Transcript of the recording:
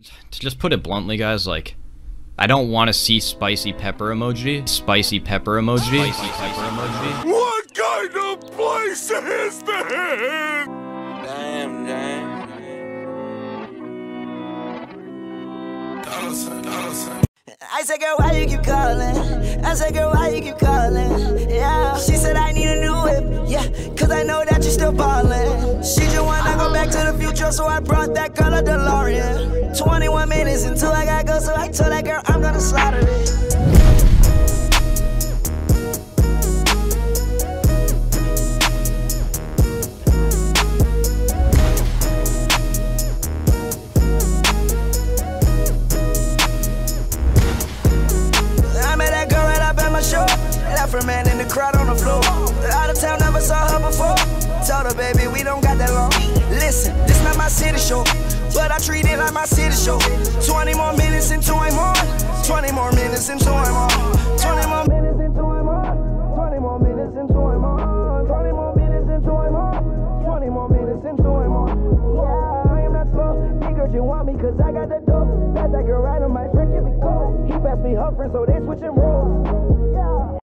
To just put it bluntly, guys, like, I don't want to see spicy pepper emoji. Spicy pepper emoji. Spicy pepper emoji. What kind of place is this? Damn. Dolla. I said, girl, why you keep calling? I said, girl, why you keep calling? Yeah. She said, I need a new whip. Yeah, cause I know that you're still ballin'. She just wanna go back to the future, so I brought that girl a DeLorean. 21 minutes until I gotta go, so I told that girl I'm gonna slaughter it. Left man in the crowd on the floor. Out of town, never saw her before. Told her, baby, we don't got that long. Listen, this not my city show, but I treat it like my city show. 20 more minutes until I'm on. 20 more minutes until I'm on. 20 more minutes until I'm on. 20 more minutes until I'm on. 20 more minutes until I'm on. 20 more minutes until I'm on. Yeah, I am not slow. Nigga, you want me cause I got the dope. That's that girl right on my freaking go. He passed me her friend, so they switching roles.